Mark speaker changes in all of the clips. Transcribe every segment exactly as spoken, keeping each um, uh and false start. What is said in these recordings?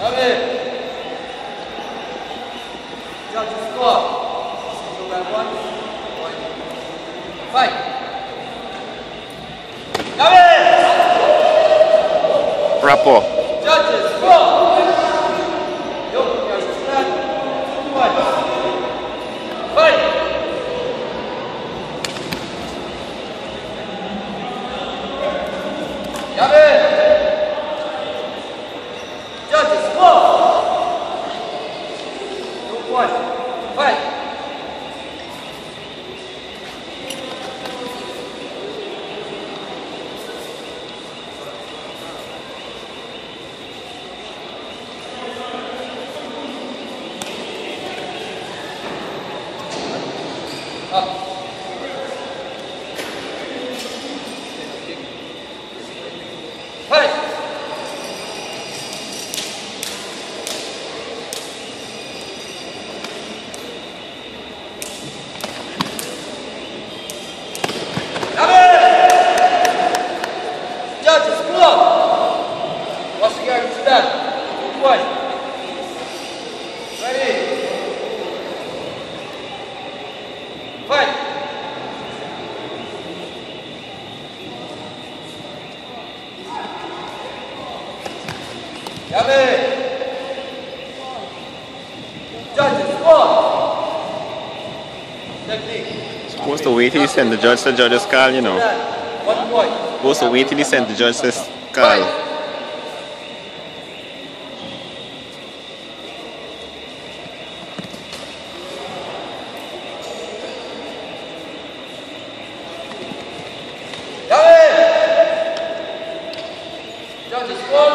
Speaker 1: Judges score. Single by one. Point. Fight.
Speaker 2: Rapport.
Speaker 1: Judges score. Yo, guys, stand. One. Fight. Judges score. One. Fight. Up. Fight. Judges, club. Once again, stand. One. Ready. Fight. Yummy. Judges, score. Technique.
Speaker 2: Supposed to wait till he send the judge the judge's call, you know.
Speaker 1: One point.
Speaker 2: Supposed to wait till he send the judge's call.
Speaker 1: Judges, score.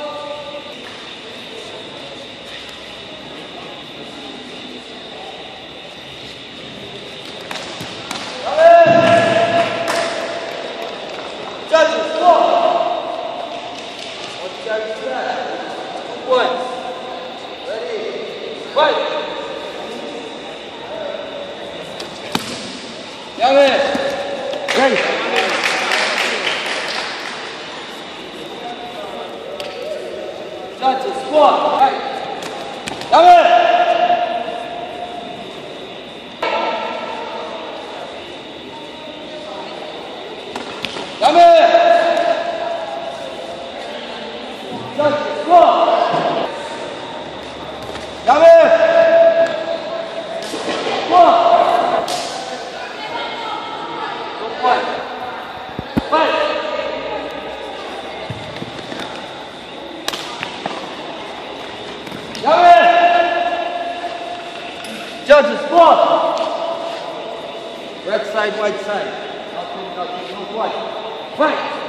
Speaker 1: Judges, score. One judge stand. Two points. Ready. Fight. Yummy. Ready. Judges, score. Right. Yummy. Yummy. Judges, score. Yummy. Score. Two points. Fight. Yummy. Judges, score. Red side, white side. Nothing, nothing, no white. Fight.